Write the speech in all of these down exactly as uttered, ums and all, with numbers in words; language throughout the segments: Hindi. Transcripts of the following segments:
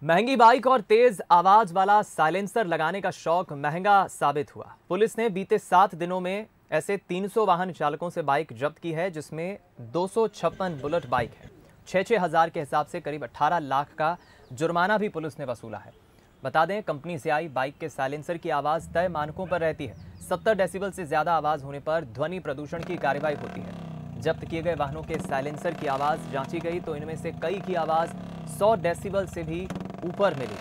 महंगी बाइक और तेज आवाज वाला साइलेंसर लगाने का शौक महंगा साबित हुआ। पुलिस ने बीते सात दिनों में ऐसे तीन सौ वाहन चालकों से बाइक जब्त की है, जिसमें दो सौ छप्पन बुलेट बाइक है। छह छह हजार के हिसाब से करीब अठारह लाख का जुर्माना भी पुलिस ने वसूला है। बता दें, कंपनी से आई बाइक के साइलेंसर की आवाज तय मानकों पर रहती है। सत्तर डेसिबल से ज्यादा आवाज होने पर ध्वनि प्रदूषण की कार्रवाई होती है। जब्त किए गए वाहनों के साइलेंसर की आवाज जांची गई तो इनमें से कई की आवाज सौ डेसिबल से भी ऊपर मिली।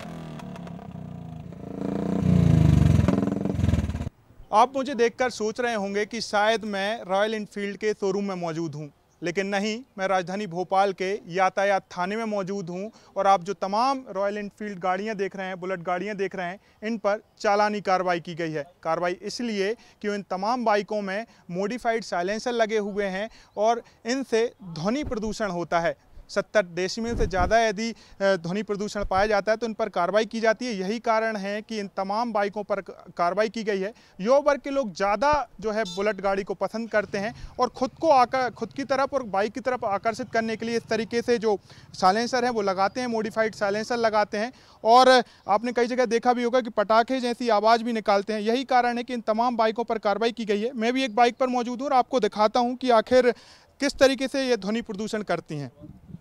आप मुझे देखकर सोच रहे होंगे कि शायद मैं रॉयल एनफील्ड के शोरूम में मौजूद हूं, लेकिन नहीं, मैं राजधानी भोपाल के यातायात थाने में मौजूद हूं। और आप जो तमाम रॉयल एनफील्ड गाड़ियां देख रहे हैं, बुलेट गाड़ियां देख रहे हैं, इन पर चालानी कार्रवाई की गई है। कार्रवाई इसलिए कि इन तमाम बाइकों में मॉडिफाइड साइलेंसर लगे हुए हैं और इनसे ध्वनि प्रदूषण होता है। सत्तर डेसिबल से ज़्यादा यदि ध्वनि प्रदूषण पाया जाता है तो इन पर कार्रवाई की जाती है। यही कारण है कि इन तमाम बाइकों पर कार्रवाई की गई है। युवा वर्ग के लोग ज़्यादा जो है बुलेट गाड़ी को पसंद करते हैं और खुद को आकर खुद की तरफ और बाइक की तरफ आकर्षित करने के लिए इस तरीके से जो साइलेंसर है वो लगाते हैं, मॉडिफाइड साइलेंसर लगाते हैं। और आपने कई जगह देखा भी होगा कि पटाखे जैसी आवाज़ भी निकालते हैं। यही कारण है कि इन तमाम बाइकों पर कार्रवाई की गई है। मैं भी एक बाइक पर मौजूद हूँ और आपको दिखाता हूँ कि आखिर किस तरीके से ये ध्वनि प्रदूषण करती हैं।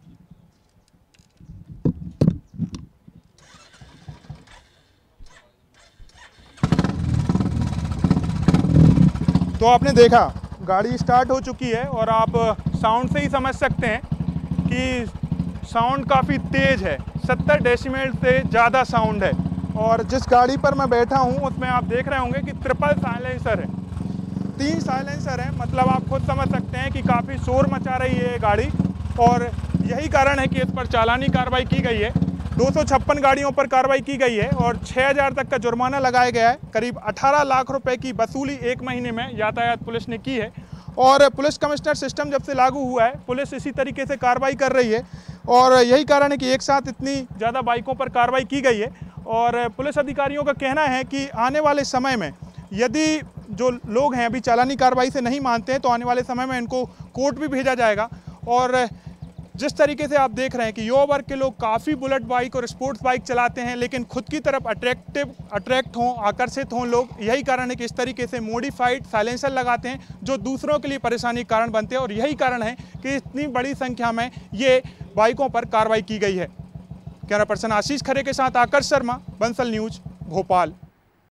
तो आपने देखा, गाड़ी स्टार्ट हो चुकी है और आप साउंड से ही समझ सकते हैं कि साउंड काफ़ी तेज़ है। सत्तर डेसिबल से ज़्यादा साउंड है। और जिस गाड़ी पर मैं बैठा हूं उसमें आप देख रहे होंगे कि ट्रिपल साइलेंसर है, तीन साइलेंसर है। मतलब आप खुद समझ सकते हैं कि काफ़ी शोर मचा रही है ये गाड़ी। और यही कारण है कि इस पर चालानी कार्रवाई की गई है। दो सौ छप्पन गाड़ियों पर कार्रवाई की गई है और छह हज़ार तक का जुर्माना लगाया गया है। करीब अठारह लाख रुपए की वसूली एक महीने में यातायात पुलिस ने की है। और पुलिस कमिश्नर सिस्टम जब से लागू हुआ है, पुलिस इसी तरीके से कार्रवाई कर रही है। और यही कारण है कि एक साथ इतनी ज़्यादा बाइकों पर कार्रवाई की गई है। और पुलिस अधिकारियों का कहना है कि आने वाले समय में यदि जो लोग हैं अभी चालानी कार्रवाई से नहीं मानते हैं तो आने वाले समय में इनको कोर्ट भी भेजा जाएगा। और जिस तरीके से आप देख रहे हैं कि युवा वर्ग के लोग काफ़ी बुलेट बाइक और स्पोर्ट्स बाइक चलाते हैं, लेकिन खुद की तरफ अट्रैक्टिव अट्रैक्ट हों, आकर्षित हों लोग। यही कारण है कि इस तरीके से मॉडिफाइड साइलेंसर लगाते हैं जो दूसरों के लिए परेशानी का कारण बनते हैं। और यही कारण है कि इतनी बड़ी संख्या में ये बाइकों पर कार्रवाई की गई है। कैमरा पर्सन आशीष खरे के साथ आकर्ष शर्मा, बंसल न्यूज, भोपाल।